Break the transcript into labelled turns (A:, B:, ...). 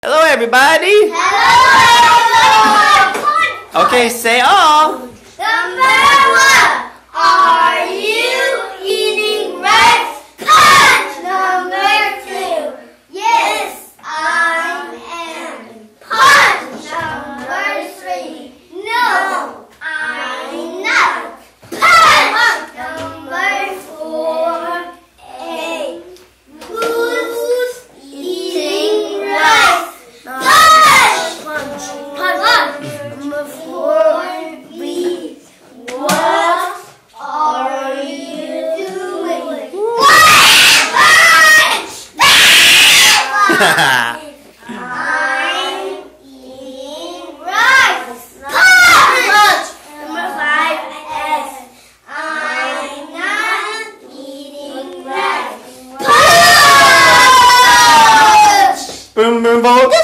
A: Hello, everybody.
B: Hello.
A: Okay, say all.
B: Number 1. Are you eating rice? Punch. Number 2. Yes, I am. Punch. Number 3. No, I'm not. Punch. Number 4. A. Who's eating rice? Punch. Punch. Number 4. B. What are you doing? I'm eating rice. Punch. Number 5. S. I'm not eating rice. Punch.
A: Boom, boom, boom.